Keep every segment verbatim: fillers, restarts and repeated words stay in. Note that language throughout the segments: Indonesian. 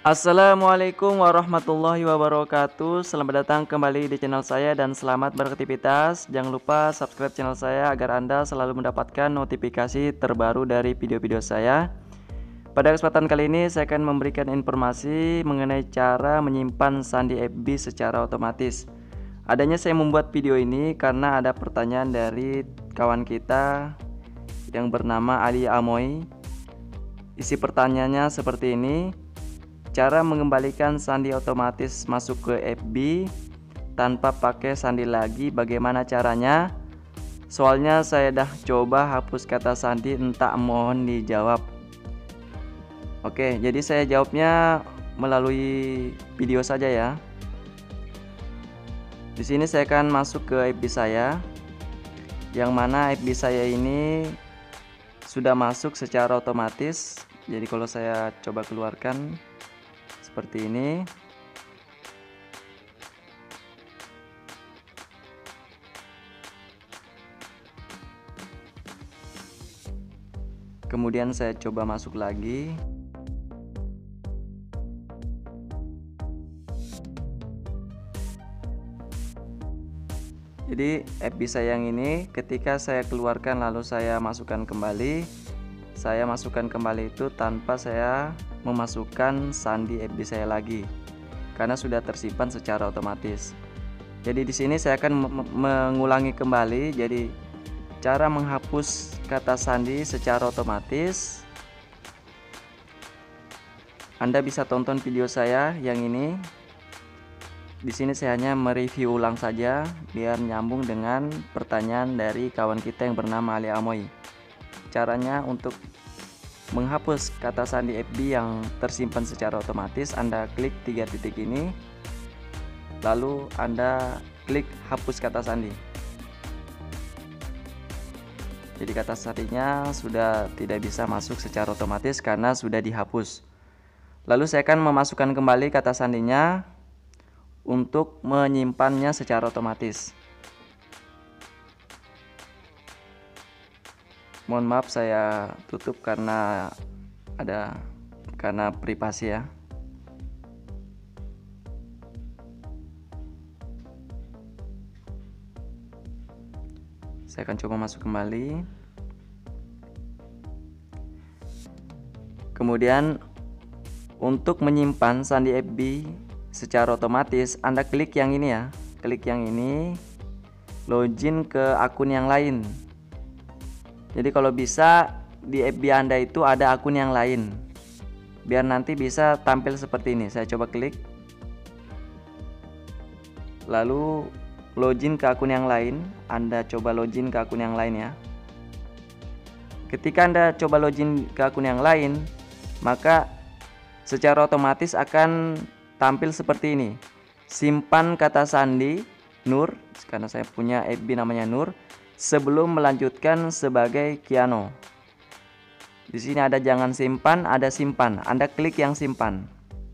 Assalamualaikum warahmatullahi wabarakatuh. Selamat datang kembali di channel saya dan selamat beraktivitas. Jangan lupa subscribe channel saya agar Anda selalu mendapatkan notifikasi terbaru dari video-video saya. Pada kesempatan kali ini saya akan memberikan informasi mengenai cara menyimpan sandi F B secara otomatis. Adanya saya membuat video ini karena ada pertanyaan dari kawan kita yang bernama Ali Amoy. Isi pertanyaannya seperti ini: cara mengembalikan sandi otomatis masuk ke F B tanpa pakai sandi lagi, bagaimana caranya? Soalnya saya dah coba hapus kata sandi, entah, mohon dijawab. Oke, jadi saya jawabnya melalui video saja ya. Di sini saya akan masuk ke F B saya, yang mana F B saya ini sudah masuk secara otomatis. Jadi kalau saya coba keluarkan seperti ini, kemudian saya coba masuk lagi. Jadi F B saya yang ini ketika saya keluarkan lalu saya masukkan kembali, saya masukkan kembali itu tanpa saya memasukkan sandi F B saya lagi karena sudah tersimpan secara otomatis. Jadi di sini saya akan mengulangi kembali. Jadi cara menghapus kata sandi secara otomatis, Anda bisa tonton video saya yang ini. Di sini saya hanya mereview ulang saja biar nyambung dengan pertanyaan dari kawan kita yang bernama Ali Amoy. Caranya untuk menghapus kata sandi F B yang tersimpan secara otomatis, Anda klik tiga titik ini, lalu Anda klik hapus kata sandi. Jadi kata sandinya sudah tidak bisa masuk secara otomatis karena sudah dihapus. Lalu saya akan memasukkan kembali kata sandinya untuk menyimpannya secara otomatis. Mohon maaf saya tutup karena ada karena privasi ya. Saya akan coba masuk kembali. Kemudian untuk menyimpan sandi F B secara otomatis, Anda klik yang ini ya. Klik yang ini, login ke akun yang lain. Jadi kalau bisa di F B Anda itu ada akun yang lain, biar nanti bisa tampil seperti ini. Saya coba klik, lalu login ke akun yang lain. Anda coba login ke akun yang lain ya. Ketika Anda coba login ke akun yang lain, maka secara otomatis akan tampil seperti ini. Simpan kata sandi Nur, karena saya punya F B namanya Nur, sebelum melanjutkan sebagai Kiano. Di sini ada jangan simpan, ada simpan. Anda klik yang simpan.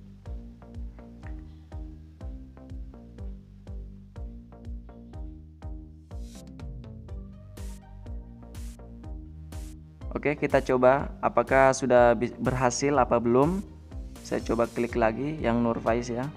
Oke, kita coba apakah sudah berhasil apa belum. Saya coba klik lagi yang Nur Faiz ya.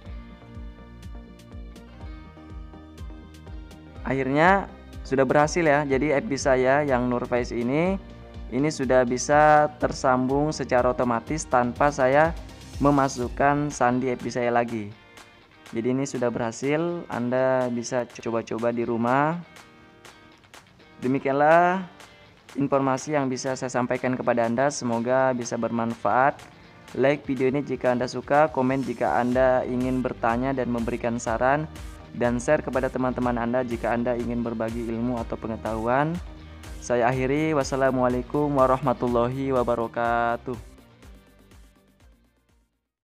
Akhirnya sudah berhasil ya. Jadi F B saya yang Nur Faiz ini ini sudah bisa tersambung secara otomatis tanpa saya memasukkan sandi F B saya lagi. Jadi ini sudah berhasil. Anda bisa coba-coba di rumah. Demikianlah informasi yang bisa saya sampaikan kepada Anda. Semoga bisa bermanfaat. Like video ini jika Anda suka, komen jika Anda ingin bertanya dan memberikan saran, dan share kepada teman-teman Anda jika Anda ingin berbagi ilmu atau pengetahuan. Saya akhiri, wassalamualaikum warahmatullahi wabarakatuh.